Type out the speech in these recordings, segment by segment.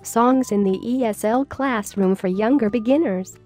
Songs in the ESL classroom for younger beginners.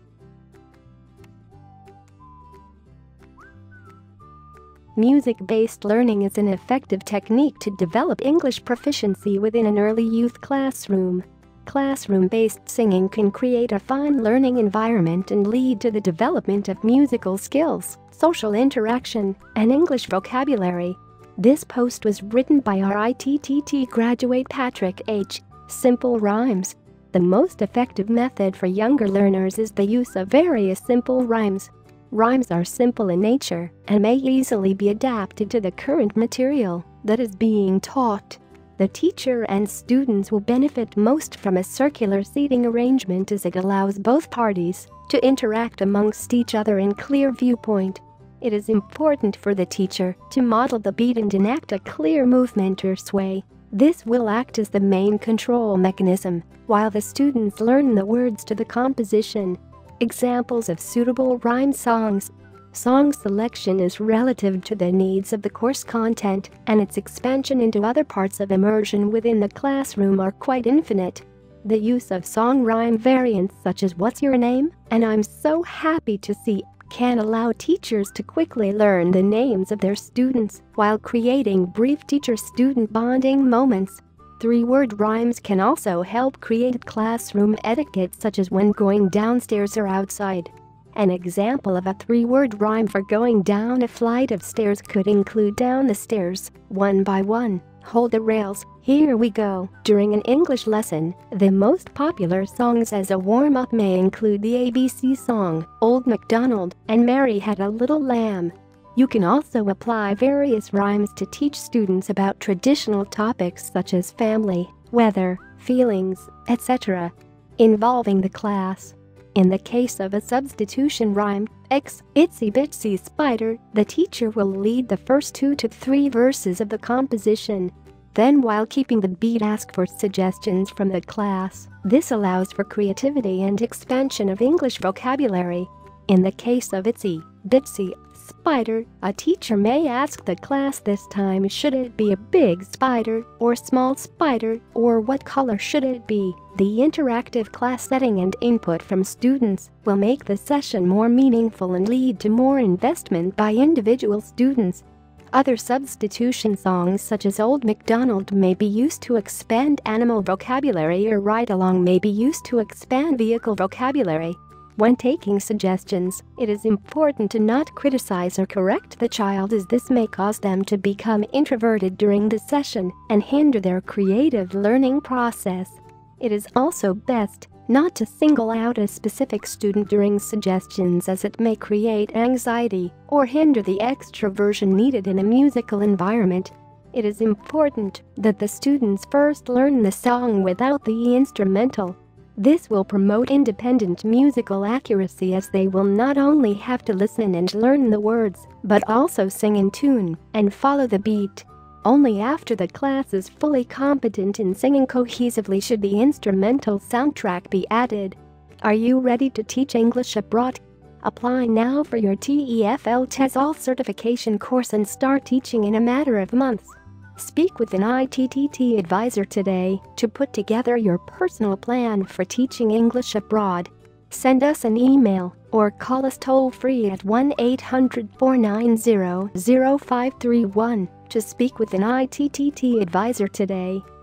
Music-based learning is an effective technique to develop English proficiency within an early youth classroom. Classroom-based singing can create a fun learning environment and lead to the development of musical skills, social interaction, and English vocabulary. This post was written by our ITTT graduate Patrick H. Simple rhymes. The most effective method for younger learners is the use of various simple rhymes. Rhymes are simple in nature and may easily be adapted to the current material that is being taught. The teacher and students will benefit most from a circular seating arrangement as it allows both parties to interact amongst each other in clear viewpoint. It is important for the teacher to model the beat and enact a clear movement or sway. This will act as the main control mechanism, while the students learn the words to the composition. Examples of suitable rhyme songs. Song selection is relative to the needs of the course content, and its expansion into other parts of immersion within the classroom are quite infinite. The use of song rhyme variants such as "What's your name?" and "I'm so happy to see" can allow teachers to quickly learn the names of their students while creating brief teacher-student bonding moments. Three-word rhymes can also help create classroom etiquette such as when going downstairs or outside. An example of a three-word rhyme for going down a flight of stairs could include "down the stairs, one by one, hold the rails, here we go." During an English lesson, the most popular songs as a warm-up may include the ABC song, "Old MacDonald and Mary Had a Little Lamb." You can also apply various rhymes to teach students about traditional topics such as family, weather, feelings, etc., involving the class. In the case of a substitution rhyme, X, itsy bitsy spider, the teacher will lead the first 2 to 3 verses of the composition. Then, while keeping the beat, ask for suggestions from the class. This allows for creativity and expansion of English vocabulary. In the case of itsy bitsy spider, a teacher may ask the class this time, should it be a big spider or small spider, or what color should it be? The interactive class setting and input from students will make the session more meaningful and lead to more investment by individual students. Other substitution songs such as "Old MacDonald" may be used to expand animal vocabulary, or "Ride Along" may be used to expand vehicle vocabulary. When taking suggestions, it is important to not criticize or correct the child, as this may cause them to become introverted during the session and hinder their creative learning process. It is also best not to single out a specific student during suggestions, as it may create anxiety or hinder the extroversion needed in a musical environment. It is important that the students first learn the song without the instrumental. This will promote independent musical accuracy, as they will not only have to listen and learn the words, but also sing in tune and follow the beat. Only after the class is fully competent in singing cohesively should the instrumental soundtrack be added. Are you ready to teach English abroad? Apply now for your TEFL TESOL certification course and start teaching in a matter of months. Speak with an ITTT advisor today to put together your personal plan for teaching English abroad. Send us an email or call us toll-free at 1-800-490-0531 to speak with an ITTT advisor today.